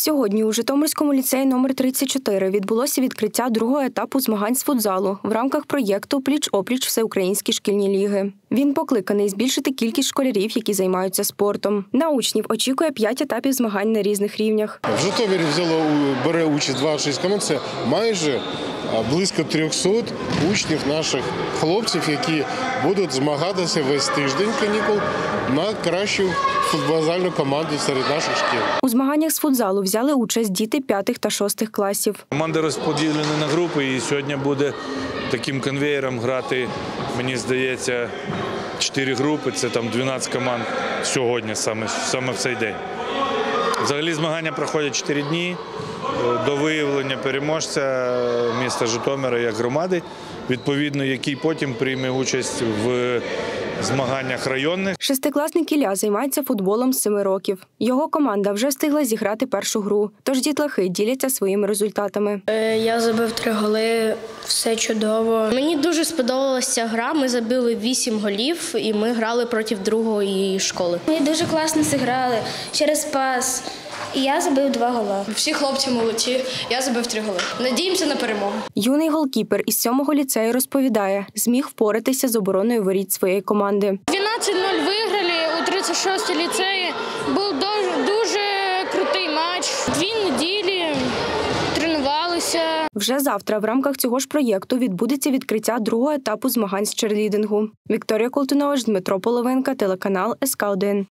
Сьогодні у Житомирському ліцеї номер 34 відбулося відкриття другого етапу змагань з футзалу в рамках проєкту «Пліч-опліч. Всеукраїнські шкільні ліги». Він покликаний збільшити кількість школярів, які займаються спортом. На учнів очікує 5 етапів змагань на різних рівнях. В Житомирі бере участь 26 команд, це майже близько 300 учнів наших хлопців, які будуть змагатися весь тиждень канікул на кращу футбольну команду серед наших шкіл. У змаганнях з футзалу взяли участь діти 5 та 6 класів. Команди розподілені на групи і сьогодні буде таким конвеєром грати, мені здається, 4 групи, це там 12 команд сьогодні, саме в цей день. Взагалі змагання проходять 4 дні до виявлення переможця міста Житомира як громади, відповідно, який потім прийме участь в змаганнях районних. Шестикласник Ілля займається футболом з 7 років. Його команда вже встигла зіграти першу гру, тож дітлахи діляться своїми результатами. Я забив 3 голи, все чудово. Мені дуже сподобалася ця гра, ми забили 8 голів і ми грали проти другої школи. Ми дуже класно зіграли через пас. І я забив 2 гола. Всі хлопці молодці, я забив 3 голи. Надіємося на перемогу. Юний голкіпер із 7-го ліцею розповідає, зміг впоратися з обороною воріт своєї команди. 12-0 виграли у 36-й ліцеї. Був дуже крутий матч. 2 неділі тренувалися. Вже завтра в рамках цього ж проєкту відбудеться відкриття другого етапу змагань з черлідингу. Вікторія Колтунович, Дмитро Половенка, телеканал СК1.